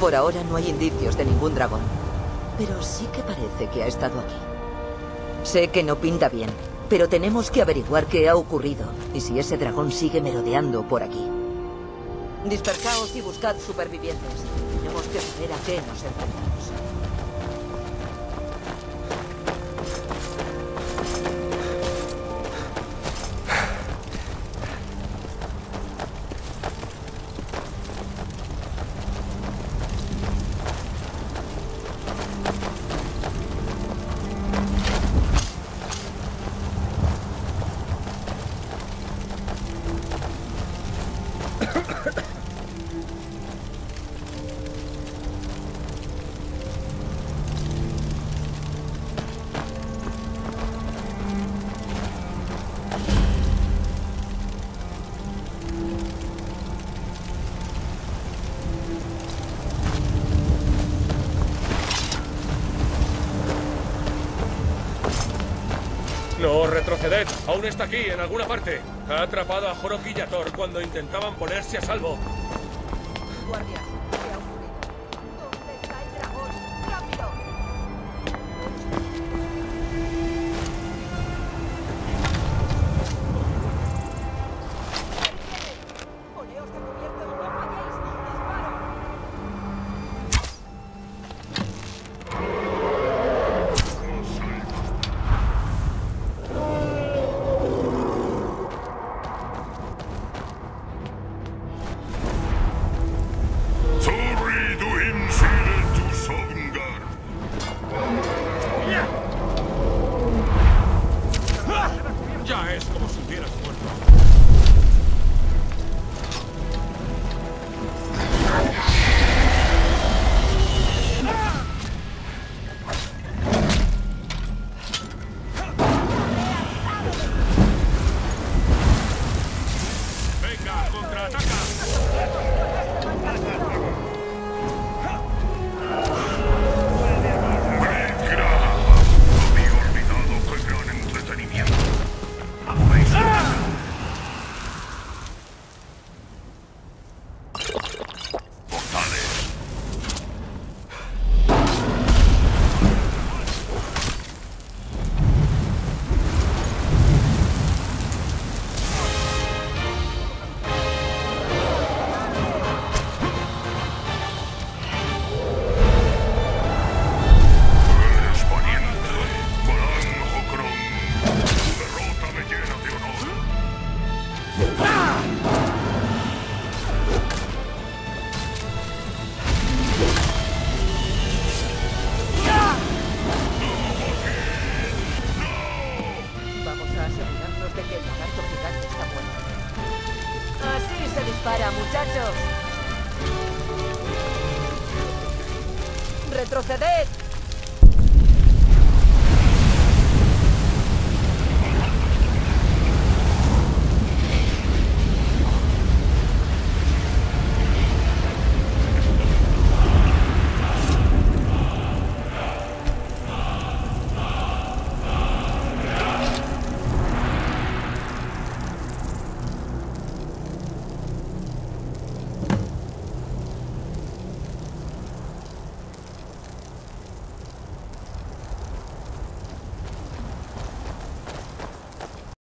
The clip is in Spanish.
Por ahora no hay indicios de ningún dragón, pero sí que parece que ha estado aquí. Sé que no pinta bien, pero tenemos que averiguar qué ha ocurrido y si ese dragón sigue merodeando por aquí. Dispersaos y buscad supervivientes. Tenemos que saber a qué nos enfrentamos. No, retroceded. Aún está aquí, en alguna parte. Ha atrapado a Horok y Yator cuando intentaban ponerse a salvo. Guardias, ¿qué ha ocurrido? ¿Dónde está el dragón? ¡Rápido! ¡Poneos de cubierto! ¡No falléis! ¡Disparo! Ya es como si hubieras muerto. ¡Venga, contraataca! Había olvidado qué gran entretenimiento. Hacéis portales. Eres valiente, Balan Hokron. Tu derrota me llena de honor. Vamos a asegurarnos de que el lagarto gigante está muerto. Así se dispara, muchachos. ¡Retroceded!